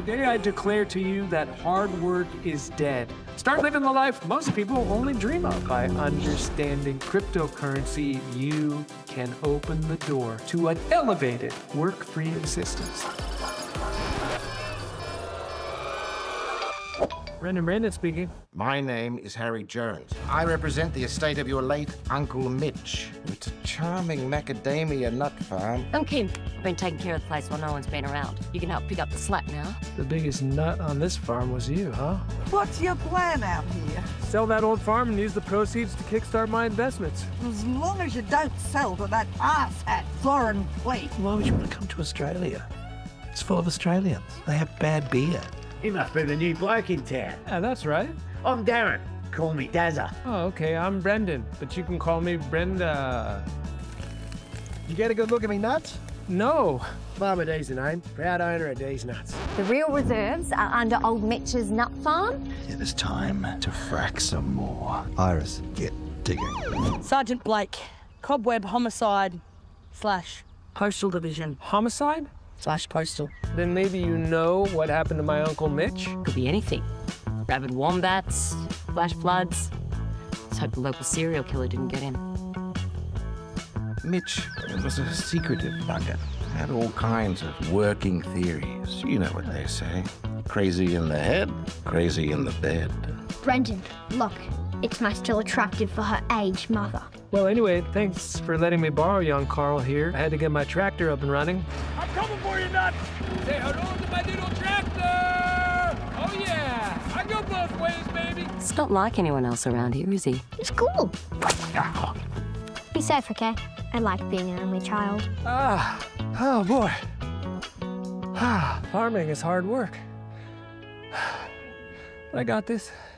Today I declare to you that hard work is dead. Start living the life most people only dream of. By understanding cryptocurrency, you can open the door to an elevated, work-free existence. Brandon speaking. My name is Harry Jones. I represent the estate of your late Uncle Mitch. It's a charming macadamia nut farm. I'm Kim. I've been taking care of the place while no one's been around. You can help pick up the slack now. The biggest nut on this farm was you, huh? What's your plan out here? Sell that old farm and use the proceeds to kickstart my investments. As long as you don't sell to that arsehat foreign fleet. Why would you want to come to Australia? It's full of Australians. They have bad beer. He must be the new bloke in town. Yeah, that's right. I'm Darren. Call me Dazza. Oh, okay, I'm Brendan, but you can call me Brenda. You get a good look at me nuts? No. Farmer D's the name. Proud owner of D's Nuts. The real reserves are under old Mitch's nut farm. It is time to frack some more. Iris, get digging. Sergeant Blake, Cobweb homicide / postal division. Homicide? / postal. Then maybe you know what happened to my Uncle Mitch? Could be anything. Rabid wombats, flash floods. Let's hope the local serial killer didn't get in. Mitch was a secretive bugger. Had all kinds of working theories. You know what they say. Crazy in the head, crazy in the bed. Brendan, look. It's my still attractive for her age mother. Well, anyway, thanks for letting me borrow young Carl here. I had to get my tractor up and running. I'm coming for you, nuts! Say hello to my little tractor! Oh, yeah! I go both ways, baby! It's not like anyone else around here, is he? It's cool. Be safe, okay? I like being an only child. Oh, boy. Farming is hard work. But I got this.